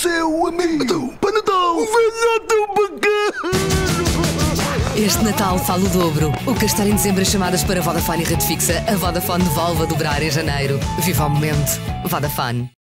céu, amigo. Então, para Natal. Velhote bacana. Este Natal fala o dobro. O Castelo em dezembro as chamadas para Vodafone e rede fixa. A Vodafone devolve a dobrar em janeiro. Viva o momento. Vodafone.